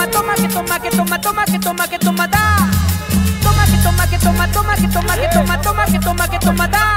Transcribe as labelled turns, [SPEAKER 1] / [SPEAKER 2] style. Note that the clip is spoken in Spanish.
[SPEAKER 1] toma, que toma, que toma, toma, que toma, que toma, da. Toma, que toma, que toma, toma, que toma, que toma, toma, que toma, que toma, da.